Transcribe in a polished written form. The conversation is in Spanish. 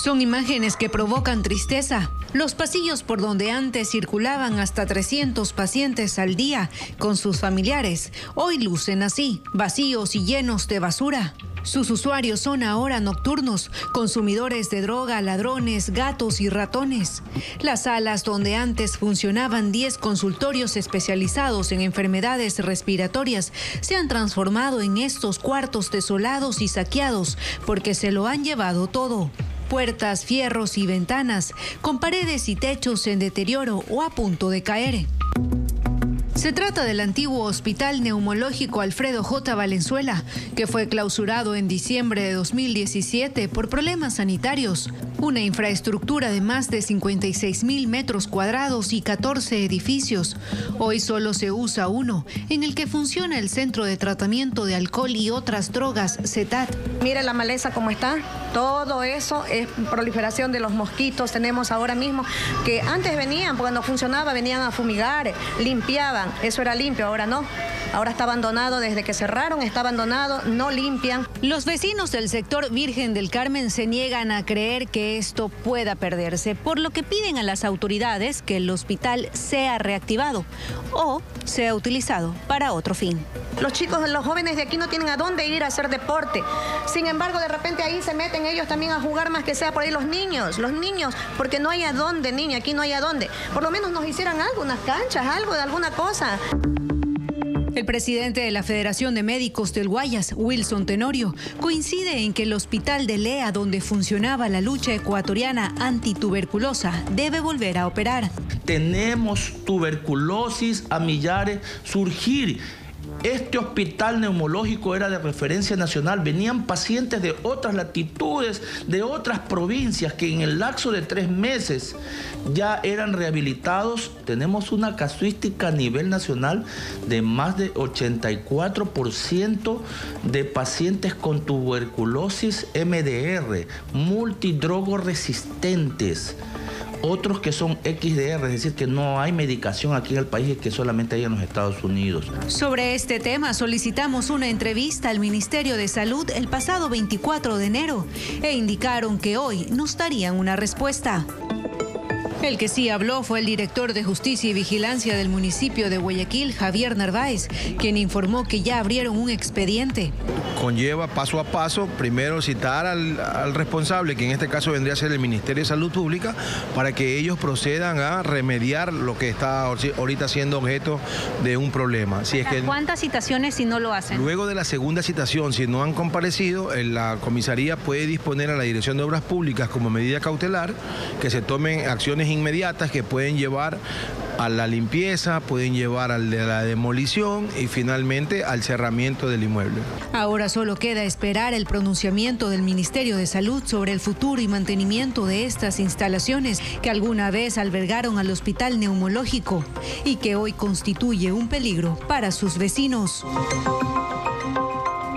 Son imágenes que provocan tristeza. Los pasillos por donde antes circulaban hasta 300 pacientes al día con sus familiares, hoy lucen así, vacíos y llenos de basura. Sus usuarios son ahora nocturnos, consumidores de droga, ladrones, gatos y ratones. Las salas donde antes funcionaban 10 consultorios especializados en enfermedades respiratorias se han transformado en estos cuartos desolados y saqueados porque se lo han llevado todo. Puertas, fierros y ventanas, con paredes y techos en deterioro o a punto de caer. Se trata del antiguo Hospital Neumológico Alfredo J. Valenzuela, que fue clausurado en diciembre de 2017 por problemas sanitarios. Una infraestructura de más de 56,000 metros cuadrados y 14 edificios. Hoy solo se usa uno, en el que funciona el Centro de Tratamiento de Alcohol y otras drogas, CETAD. Mira la maleza cómo está. Todo eso es proliferación de los mosquitos. Tenemos ahora mismo que antes venían, cuando funcionaba, venían a fumigar, limpiaban. Eso era limpio, ahora no. Ahora está abandonado, desde que cerraron está abandonado, no limpian. Los vecinos del sector Virgen del Carmen se niegan a creer que esto pueda perderse, por lo que piden a las autoridades que el hospital sea reactivado o sea utilizado para otro fin. Los chicos, los jóvenes de aquí no tienen a dónde ir a hacer deporte. Sin embargo, de repente ahí se meten ellos también a jugar, más que sea por ahí los niños, porque no hay a dónde, niña, aquí no hay a dónde. Por lo menos nos hicieran algo, unas canchas, algo de alguna cosa. El presidente de la Federación de Médicos del Guayas, Wilson Tenorio, coincide en que el hospital de Lea, donde funcionaba la lucha ecuatoriana antituberculosa, debe volver a operar. Tenemos tuberculosis a millares surgir. Este hospital neumológico era de referencia nacional. Venían pacientes de otras latitudes, de otras provincias, que en el lapso de 3 meses ya eran rehabilitados. Tenemos una casuística a nivel nacional de más de 84% de pacientes con tuberculosis MDR, multidrogoresistentes. Otros que son XDR, es decir, que no hay medicación aquí en el país y que solamente hay en los Estados Unidos. Sobre este tema solicitamos una entrevista al Ministerio de Salud el pasado 24 de enero e indicaron que hoy nos darían una respuesta. El que sí habló fue el director de Justicia y Vigilancia del municipio de Guayaquil, Javier Narváez, quien informó que ya abrieron un expediente. Conlleva paso a paso, primero citar al responsable, que en este caso vendría a ser el Ministerio de Salud Pública, para que ellos procedan a remediar lo que está ahorita siendo objeto de un problema. ¿Cuántas citaciones si no lo hacen? Luego de la segunda citación, si no han comparecido, la comisaría puede disponer a la Dirección de Obras Públicas como medida cautelar que se tomen acciones inmediatas que pueden llevar a la limpieza, pueden llevar a la demolición y finalmente al cerramiento del inmueble. Ahora solo queda esperar el pronunciamiento del Ministerio de Salud sobre el futuro y mantenimiento de estas instalaciones que alguna vez albergaron al Hospital Neumológico y que hoy constituye un peligro para sus vecinos.